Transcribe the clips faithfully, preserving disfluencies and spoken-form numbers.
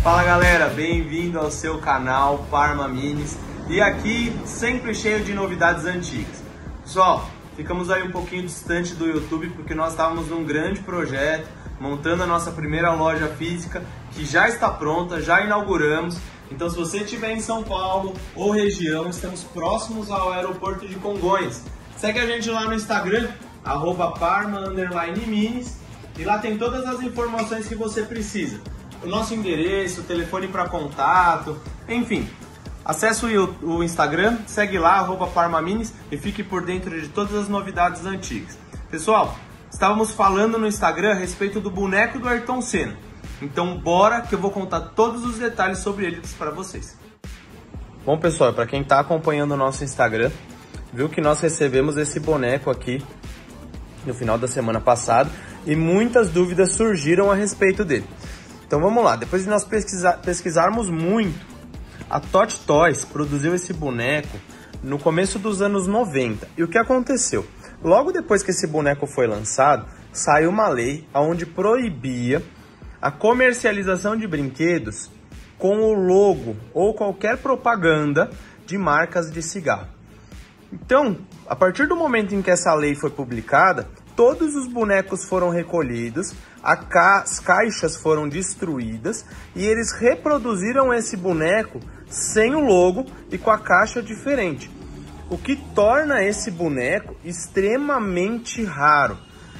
Fala galera, bem-vindo ao seu canal Parma Minis e aqui sempre cheio de novidades antigas. Pessoal, ficamos aí um pouquinho distante do YouTube porque nós estávamos num grande projeto, montando a nossa primeira loja física que já está pronta, já inauguramos. Então se você estiver em São Paulo ou região, estamos próximos ao aeroporto de Congonhas. Segue a gente lá no Instagram, arroba parma underline minis, e lá tem todas as informações que você precisa. O nosso endereço, o telefone para contato, enfim. Acesse o, o Instagram, segue lá, arroba parma minis, e fique por dentro de todas as novidades antigas. Pessoal, estávamos falando no Instagram a respeito do boneco do Ayrton Senna. Então bora que eu vou contar todos os detalhes sobre eles para vocês. Bom pessoal, para quem está acompanhando o nosso Instagram, viu que nós recebemos esse boneco aqui no final da semana passada e muitas dúvidas surgiram a respeito dele. Então vamos lá, depois de nós pesquisar, pesquisarmos muito, a Tot Toys produziu esse boneco no começo dos anos noventa. E o que aconteceu? Logo depois que esse boneco foi lançado, saiu uma lei onde proibia a comercialização de brinquedos com o logo ou qualquer propaganda de marcas de cigarro. Então, a partir do momento em que essa lei foi publicada, todos os bonecos foram recolhidos, as caixas foram destruídas e eles reproduziram esse boneco sem o logo e com a caixa diferente, o que torna esse boneco extremamente raro.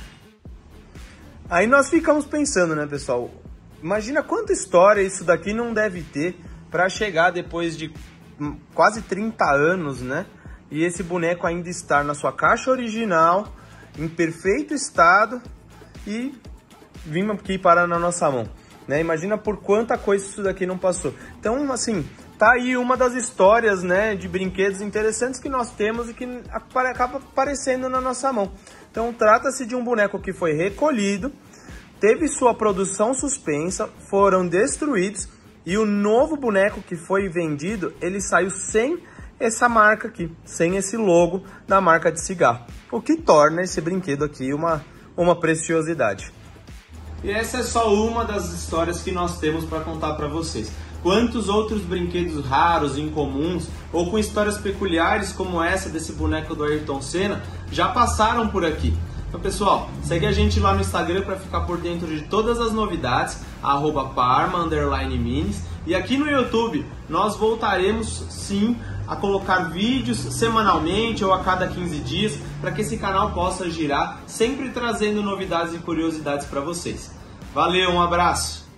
Aí nós ficamos pensando, né, pessoal? Imagina quanta história isso daqui não deve ter para chegar depois de quase trinta anos, né? E esse boneco ainda estar na sua caixa original, em perfeito estado e vir aqui parar na nossa mão, né? Imagina por quanta coisa isso daqui não passou. Então, assim, tá aí uma das histórias, né, de brinquedos interessantes que nós temos e que acaba aparecendo na nossa mão. Então, trata-se de um boneco que foi recolhido, teve sua produção suspensa, foram destruídos e o novo boneco que foi vendido, ele saiu sem essa marca aqui, sem esse logo da marca de cigarro, o que torna esse brinquedo aqui uma, uma preciosidade. E essa é só uma das histórias que nós temos para contar para vocês. Quantos outros brinquedos raros, incomuns ou com histórias peculiares como essa desse boneco do Ayrton Senna já passaram por aqui? Então pessoal, segue a gente lá no Instagram para ficar por dentro de todas as novidades, arroba parma underline minis, e aqui no YouTube nós voltaremos sim a colocar vídeos semanalmente ou a cada quinze dias para que esse canal possa girar, sempre trazendo novidades e curiosidades para vocês. Valeu, um abraço!